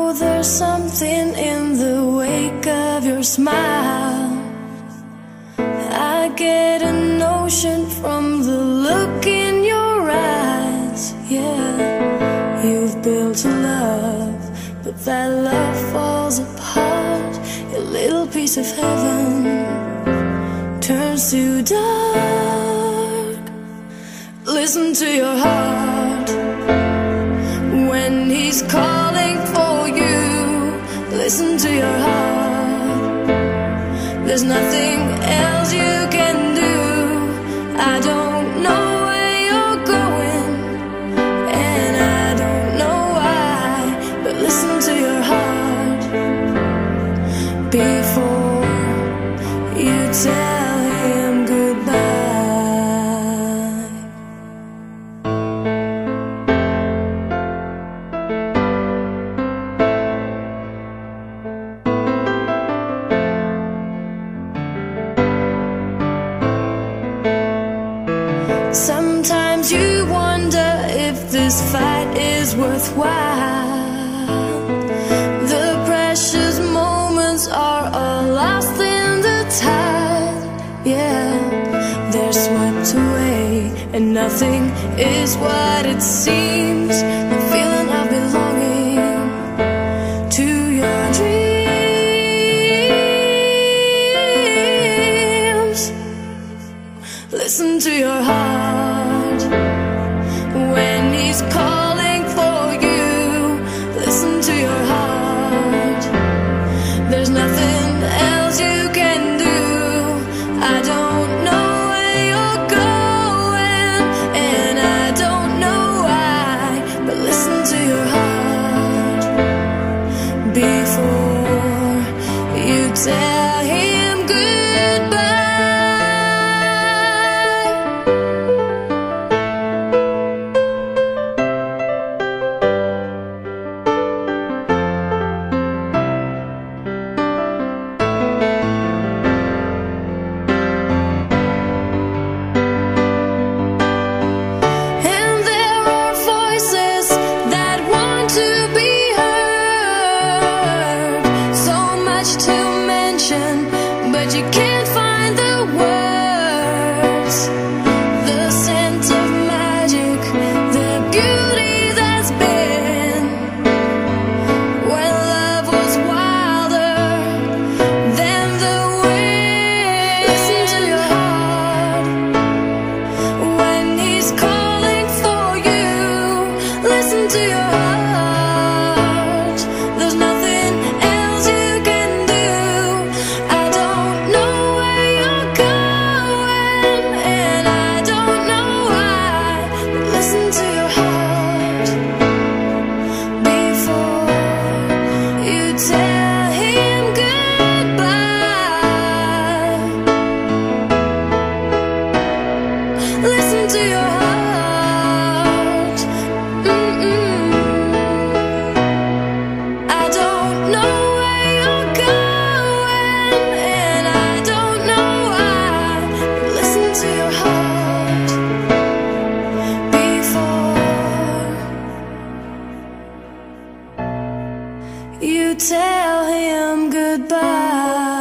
there's something in the wake of your smile. I get a notion from the look in your eyes. Yeah, you've built a love, but that love falls apart. Your little piece of heaven turns to dark. Listen to your heart when he's calling for you. Listen to your heart. There's nothing else you can do. I don't know where you're going, and I don't know why, but listen to your heart before you tell him goodbye. Sometimes you wonder if this fight is worthwhile. The precious moments are all lost in the tide. Yeah, they're swept away, and nothing is what it seems. The feeling of belonging to your dreams. Listen to your heart when he's calling for you. Listen to your heart. There's nothing else you can do. I don't know where you're going, and I don't know why, but listen to your heart before you tell him goodbye. But you can't find the words, the scent of magic, the beauty that's been when love was wilder than the wind. Listen to your heart when he's calling for you. Listen to your heart. There's nothing else you can do. I don't know where you're going, and I don't know why, but listen to your heart before you tell him goodbye. Listen to your heart. I don't know where you're going, and I don't know why, but listen to your heart before you tell him goodbye.